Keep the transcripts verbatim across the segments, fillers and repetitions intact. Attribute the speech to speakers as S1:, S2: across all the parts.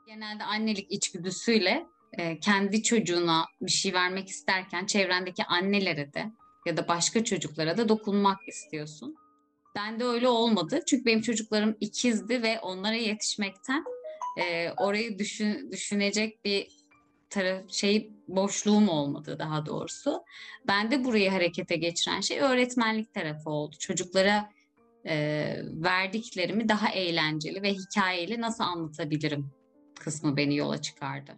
S1: Genelde annelik içgüdüsüyle e, kendi çocuğuna bir şey vermek isterken çevrendeki annelere de ya da başka çocuklara da dokunmak istiyorsun. Ben de öyle olmadı. Çünkü benim çocuklarım ikizdi ve onlara yetişmekten e, orayı düşün, düşünecek bir taraf, şey boşluğum olmadı daha doğrusu. Ben de burayı harekete geçiren şey öğretmenlik tarafı oldu. Çocuklara e, verdiklerimi daha eğlenceli ve hikayeli nasıl anlatabilirim kısmı beni yola çıkardı.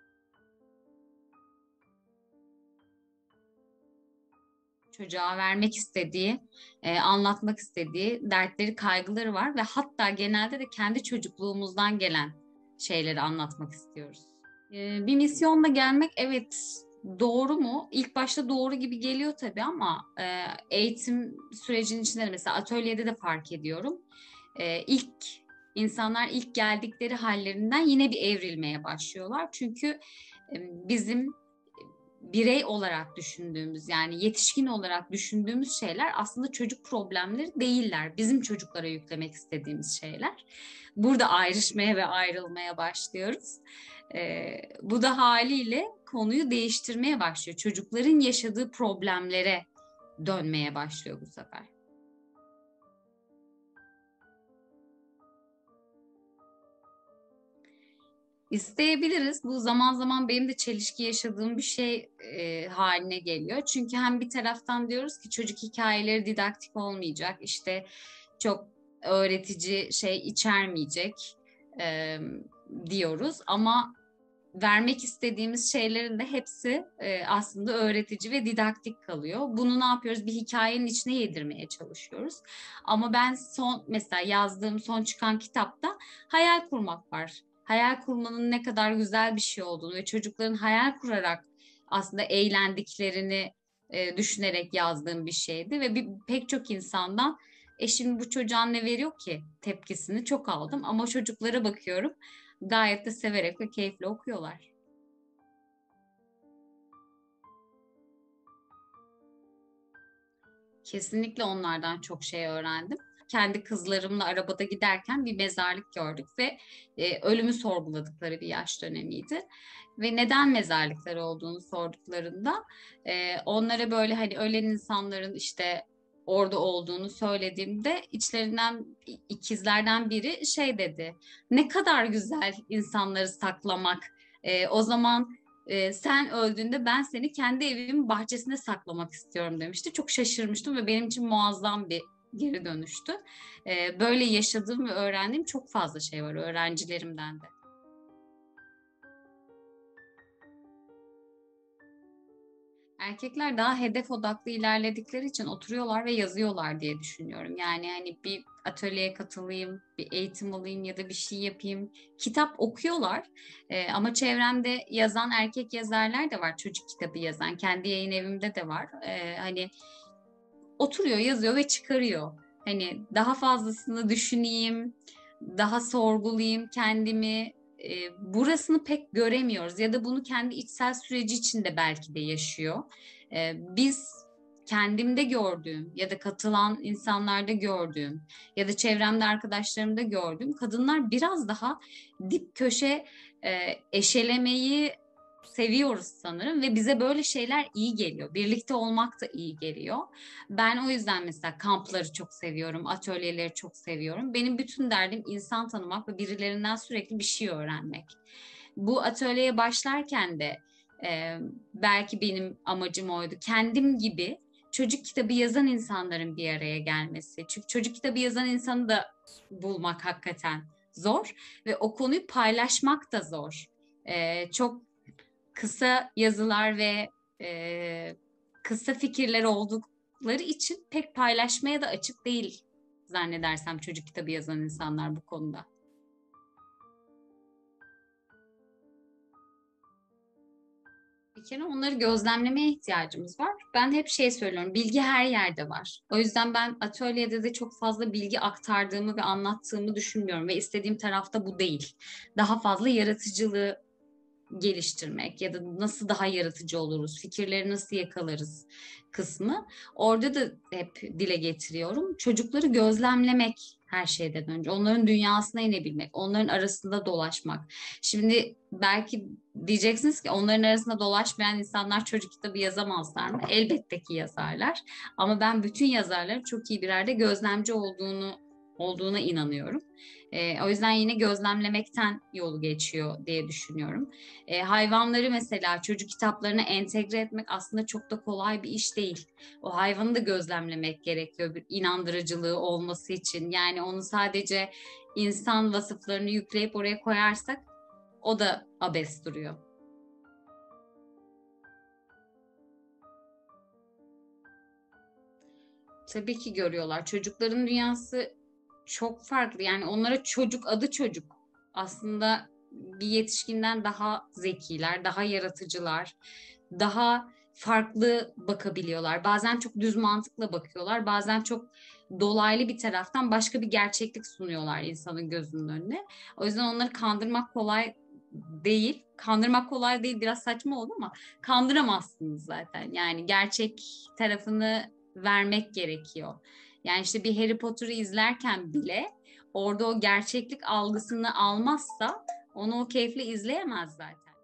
S1: Çocuğa vermek istediği, e, anlatmak istediği dertleri, kaygıları var ve hatta genelde de kendi çocukluğumuzdan gelen şeyleri anlatmak istiyoruz. E, bir misyonla gelmek evet doğru mu? İlk başta doğru gibi geliyor tabii ama e, eğitim sürecinin içinde de mesela atölyede de fark ediyorum. E, ilk insanlar ilk geldikleri hallerinden yine bir evrilmeye başlıyorlar. Çünkü e, bizim birey olarak düşündüğümüz yani yetişkin olarak düşündüğümüz şeyler aslında çocuk problemleri değiller. Bizim çocuklara yüklemek istediğimiz şeyler. Burada ayrışmaya ve ayrılmaya başlıyoruz. Ee, bu da haliyle konuyu değiştirmeye başlıyor. Çocukların yaşadığı problemlere dönmeye başlıyor bu sefer. İsteyebiliriz. Bu zaman zaman benim de çelişki yaşadığım bir şey e, haline geliyor. Çünkü hem bir taraftan diyoruz ki çocuk hikayeleri didaktik olmayacak, işte çok öğretici şey içermeyecek e, diyoruz. Ama vermek istediğimiz şeylerin de hepsi e, aslında öğretici ve didaktik kalıyor. Bunu ne yapıyoruz? Bir hikayenin içine yedirmeye çalışıyoruz. Ama ben son mesela yazdığım son çıkan kitapta hayal kurmak var. Hayal kurmanın ne kadar güzel bir şey olduğunu ve çocukların hayal kurarak aslında eğlendiklerini e, düşünerek yazdığım bir şeydi ve bir, pek çok insandan e şimdi bu çocuğa ne veriyor ki tepkisini çok aldım ama çocuklara bakıyorum gayet de severek ve keyifle okuyorlar. Kesinlikle onlardan çok şey öğrendim. Kendi kızlarımla arabada giderken bir mezarlık gördük ve e, ölümü sorguladıkları bir yaş dönemiydi. Ve neden mezarlıklar olduğunu sorduklarında e, onlara böyle hani ölen insanların işte orada olduğunu söylediğimde içlerinden ikizlerden biri şey dedi. Ne kadar güzel insanları saklamak. E, o zaman e, sen öldüğünde ben seni kendi evimin bahçesine saklamak istiyorum demişti. Çok şaşırmıştım ve benim için muazzam bir geri dönüştü. E, böyle yaşadığım ve öğrendiğim çok fazla şey var öğrencilerimden de. Erkekler daha hedef odaklı ilerledikleri için oturuyorlar ve yazıyorlar diye düşünüyorum. Yani hani bir atölyeye katılayım, bir eğitim alayım ya da bir şey yapayım. Kitap okuyorlar. Ee, ama çevremde yazan erkek yazarlar da var. Çocuk kitabı yazan. Kendi yayın evimde de var. Ee, hani oturuyor, yazıyor ve çıkarıyor. Hani daha fazlasını düşüneyim, daha sorgulayayım kendimi. E, burasını pek göremiyoruz ya da bunu kendi içsel süreci içinde belki de yaşıyor. E, biz kendimde gördüğüm ya da katılan insanlarda gördüğüm ya da çevremde arkadaşlarımda gördüğüm kadınlar biraz daha dip köşe e, eşelemeyi seviyoruz sanırım ve bize böyle şeyler iyi geliyor. Birlikte olmak da iyi geliyor. Ben o yüzden mesela kampları çok seviyorum, atölyeleri çok seviyorum. Benim bütün derdim insan tanımak ve birilerinden sürekli bir şey öğrenmek. Bu atölyeye başlarken de e, belki benim amacım oydu. Kendim gibi çocuk kitabı yazan insanların bir araya gelmesi. Çünkü çocuk kitabı yazan insanı da bulmak hakikaten zor ve o konuyu paylaşmak da zor. E, çok kısa yazılar ve e, kısa fikirler oldukları için pek paylaşmaya da açık değil zannedersem çocuk kitabı yazan insanlar bu konuda. Bir kere onları gözlemlemeye ihtiyacımız var. Ben hep şey söylüyorum, bilgi her yerde var. O yüzden ben atölyede de çok fazla bilgi aktardığımı ve anlattığımı düşünmüyorum ve istediğim tarafta bu değil. Daha fazla yaratıcılığı geliştirmek ya da nasıl daha yaratıcı oluruz, fikirleri nasıl yakalarız kısmı. Orada da hep dile getiriyorum. Çocukları gözlemlemek her şeyden önce. Onların dünyasına inebilmek, onların arasında dolaşmak. Şimdi belki diyeceksiniz ki onların arasında dolaşmayan insanlar çocuk kitabı yazamazlar mı? Elbette ki yazarlar. Ama ben bütün yazarların çok iyi birer de gözlemci olduğunu olduğuna inanıyorum. E, o yüzden yine gözlemlemekten yolu geçiyor diye düşünüyorum. E, hayvanları mesela çocuk kitaplarına entegre etmek aslında çok da kolay bir iş değil. O hayvanı da gözlemlemek gerekiyor bir inandırıcılığı olması için. Yani onu sadece insan vasıflarını yükleyip oraya koyarsak o da abes duruyor. Tabii ki görüyorlar. Çocukların dünyası çok farklı. Yani onlara çocuk adı çocuk. Aslında bir yetişkinden daha zekiler, daha yaratıcılar, daha farklı bakabiliyorlar. Bazen çok düz mantıkla bakıyorlar, bazen çok dolaylı bir taraftan başka bir gerçeklik sunuyorlar insanın gözünün önüne. O yüzden onları kandırmak kolay değil. Kandırmak kolay değil, biraz saçma oldu ama kandıramazsınız zaten. Yani gerçek tarafını vermek gerekiyor. Yani işte bir Harry Potter'ı izlerken bile orada o gerçeklik algısını almazsa onu o keyifle izleyemez zaten.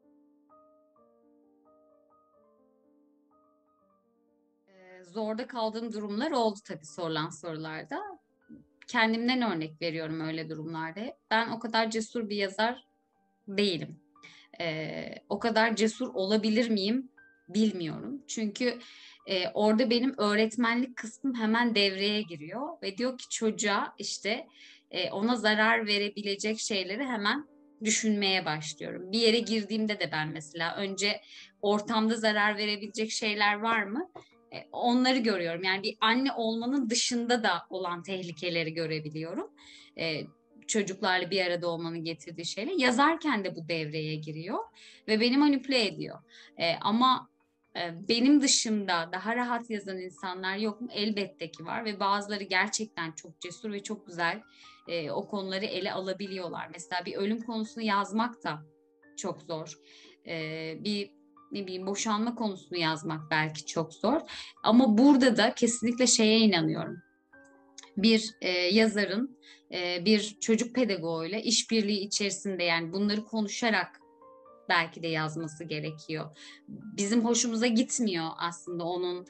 S1: Ee, zorda kaldığım durumlar oldu tabii sorulan sorularda. Kendimden örnek veriyorum öyle durumlarda. Ben o kadar cesur bir yazar değilim. Ee, o kadar cesur olabilir miyim bilmiyorum. Çünkü e, orada benim öğretmenlik kısmım hemen devreye giriyor ve diyor ki çocuğa işte e, ona zarar verebilecek şeyleri hemen düşünmeye başlıyorum. Bir yere girdiğimde de ben mesela önce ortamda zarar verebilecek şeyler var mı? E, onları görüyorum. Yani bir anne olmanın dışında da olan tehlikeleri görebiliyorum. E, çocuklarla bir arada olmanın getirdiği şeyle yazarken de bu devreye giriyor ve beni manipüle ediyor. E, ama e, benim dışımda daha rahat yazan insanlar yok mu? Elbette ki var ve bazıları gerçekten çok cesur ve çok güzel e, o konuları ele alabiliyorlar. Mesela bir ölüm konusunu yazmak da çok zor. E, bir ne bileyim boşanma konusunu yazmak belki çok zor. Ama burada da kesinlikle şeye inanıyorum, bir e, yazarın e, bir çocuk pedagoğuyla işbirliği içerisinde yani bunları konuşarak belki de yazması gerekiyor. Bizim hoşumuza gitmiyor aslında onun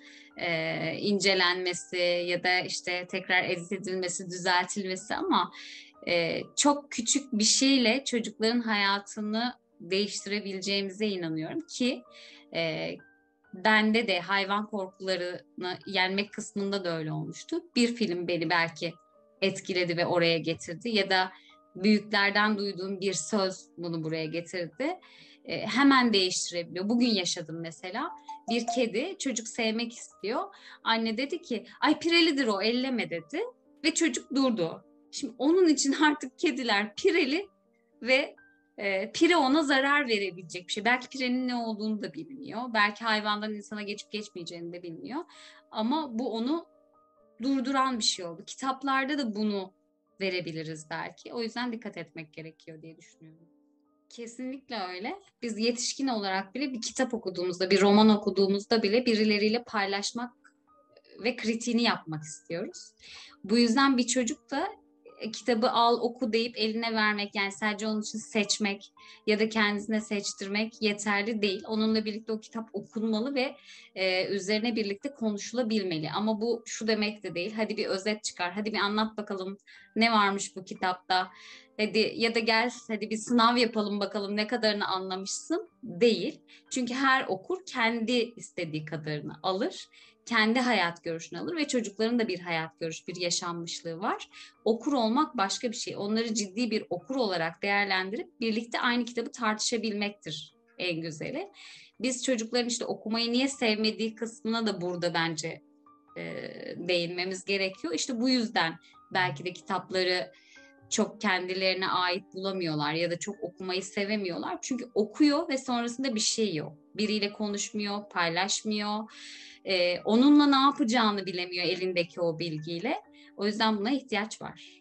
S1: e, incelenmesi ya da işte tekrar edit edilmesi, düzeltilmesi ama e, çok küçük bir şeyle çocukların hayatını değiştirebileceğimize inanıyorum ki e, bende de hayvan korkularını yenmek kısmında da öyle olmuştu. Bir film beni belki etkiledi ve oraya getirdi ya da büyüklerden duyduğum bir söz bunu buraya getirdi. E, hemen değiştirebiliyor. Bugün yaşadım mesela. Bir kedi çocuk sevmek istiyor. Anne dedi ki ay pirelidir o elleme dedi ve çocuk durdu. Şimdi onun için artık kediler pireli ve e, pire ona zarar verebilecek bir şey. Belki pirenin ne olduğunu da bilmiyor. Belki hayvandan insana geçip geçmeyeceğini de bilmiyor. Ama bu onu durduran bir şey oldu. Kitaplarda da bunu verebiliriz belki. O yüzden dikkat etmek gerekiyor diye düşünüyorum. Kesinlikle öyle. Biz yetişkin olarak bile bir kitap okuduğumuzda, bir roman okuduğumuzda bile birileriyle paylaşmak ve kritiğini yapmak istiyoruz. Bu yüzden bir çocuk da e, kitabı al oku deyip eline vermek yani sadece onun için seçmek ya da kendisine seçtirmek yeterli değil. Onunla birlikte o kitap okunmalı ve e, üzerine birlikte konuşulabilmeli. Ama bu şu demek de değil. Hadi bir özet çıkar. Hadi bir anlat bakalım ne varmış bu kitapta. Hadi ya da gel hadi bir sınav yapalım bakalım ne kadarını anlamışsın değil. Çünkü her okur kendi istediği kadarını alır, kendi hayat görüşünü alır ve çocukların da bir hayat görüşü, bir yaşanmışlığı var. Okur olmak başka bir şey. Onları ciddi bir okur olarak değerlendirip birlikte aynı kitabı tartışabilmektir en güzeli. Biz çocukların işte okumayı niye sevmediği kısmına da burada bence e, değinmemiz gerekiyor. İşte bu yüzden belki de kitapları çok kendilerine ait bulamıyorlar ya da çok okumayı sevemiyorlar. Çünkü okuyor ve sonrasında bir şey yok. Biriyle konuşmuyor, paylaşmıyor. Ee, onunla ne yapacağını bilemiyor elindeki o bilgiyle. O yüzden buna ihtiyaç var.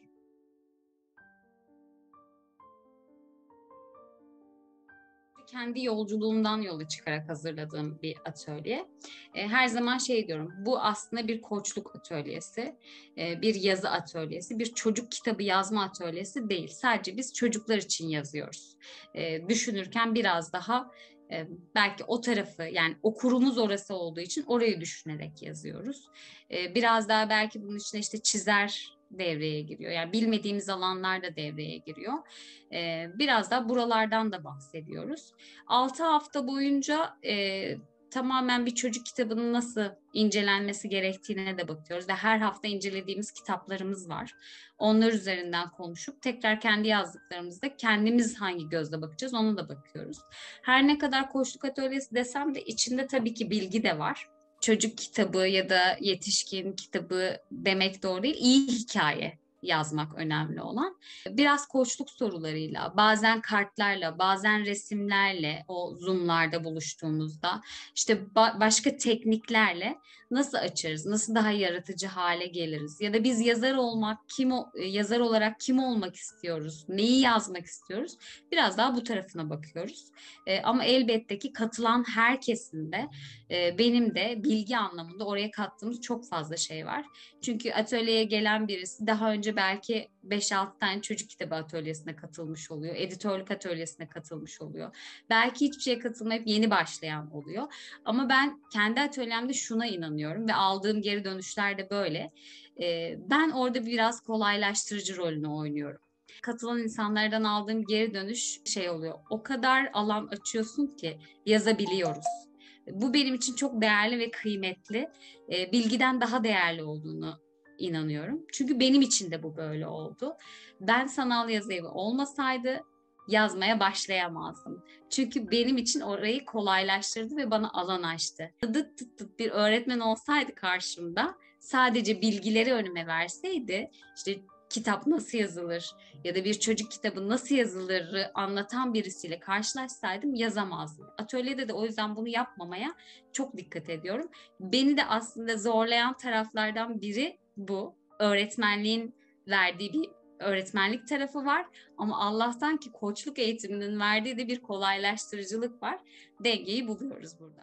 S1: kendi yolculuğumdan yola çıkarak hazırladığım bir atölye. E, her zaman şey diyorum, bu aslında bir koçluk atölyesi, e, bir yazı atölyesi, bir çocuk kitabı yazma atölyesi değil. Sadece biz çocuklar için yazıyoruz. E, düşünürken biraz daha e, belki o tarafı, yani okurumuz orası olduğu için orayı düşünerek yazıyoruz. E, biraz daha belki bunun içine işte çizer devreye giriyor. Yani bilmediğimiz alanlar da devreye giriyor. Ee, biraz da buralardan da bahsediyoruz. Altı hafta boyunca e, tamamen bir çocuk kitabının nasıl incelenmesi gerektiğine de bakıyoruz. Ve her hafta incelediğimiz kitaplarımız var. Onlar üzerinden konuşup tekrar kendi yazdıklarımızda kendimiz hangi gözle bakacağız ona da bakıyoruz. Her ne kadar koçluk atölyesi desem de içinde tabii ki bilgi de var. Çocuk kitabı ya da yetişkin kitabı demek doğru değil. İyi hikaye yazmak önemli olan. Biraz koçluk sorularıyla, bazen kartlarla, bazen resimlerle o Zoom'larda buluştuğumuzda işte ba- başka tekniklerle nasıl açarız, nasıl daha yaratıcı hale geliriz ya da biz yazar olmak, kim o, yazar olarak kim olmak istiyoruz, neyi yazmak istiyoruz? Biraz daha bu tarafına bakıyoruz. E, ama elbette ki katılan herkesin de e, benim de bilgi anlamında oraya kattığımız çok fazla şey var. Çünkü atölyeye gelen birisi daha önce belki beş altı tane çocuk kitabı atölyesine katılmış oluyor. Editörlük atölyesine katılmış oluyor. Belki hiçbir şeye katılmayıp yeni başlayan oluyor. Ama ben kendi atölyemde şuna inanıyorum ve aldığım geri dönüşler de böyle. Ee, ben orada biraz kolaylaştırıcı rolünü oynuyorum. Katılan insanlardan aldığım geri dönüş şey oluyor. O kadar alan açıyorsun ki yazabiliyoruz. Bu benim için çok değerli ve kıymetli. E, bilgiden daha değerli olduğunu inanıyorum. Çünkü benim için de bu böyle oldu. Ben sanal yazı evi olmasaydı yazmaya başlayamazdım. Çünkü benim için orayı kolaylaştırdı ve bana alan açtı. Dıt dıt dıt bir öğretmen olsaydı karşımda, sadece bilgileri önüme verseydi, işte kitap nasıl yazılır ya da bir çocuk kitabı nasıl yazılır anlatan birisiyle karşılaşsaydım yazamazdım. Atölyede de o yüzden bunu yapmamaya çok dikkat ediyorum. Beni de aslında zorlayan taraflardan biri bu. Öğretmenliğin verdiği bir öğretmenlik tarafı var ama Allah'tan ki koçluk eğitiminin verdiği de bir kolaylaştırıcılık var. Dengeyi buluyoruz burada.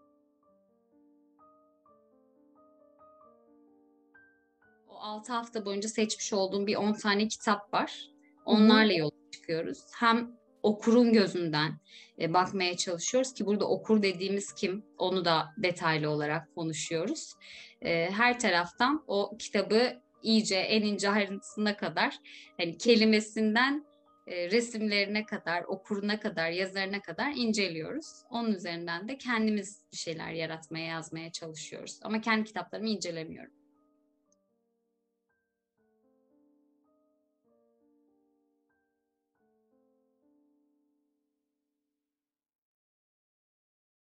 S1: O altı hafta boyunca seçmiş olduğum bir on tane kitap var.
S2: Hı hı.
S1: Onlarla yola çıkıyoruz. Hem okurun gözünden e, bakmaya çalışıyoruz ki burada okur dediğimiz kim? Onu da detaylı olarak konuşuyoruz. E, her taraftan o kitabı iyice en ince ayrıntısına kadar, hani kelimesinden e, resimlerine kadar, okuruna kadar, yazarına kadar inceliyoruz. Onun üzerinden de kendimiz bir şeyler yaratmaya, yazmaya çalışıyoruz. Ama kendi kitaplarımı incelemiyorum.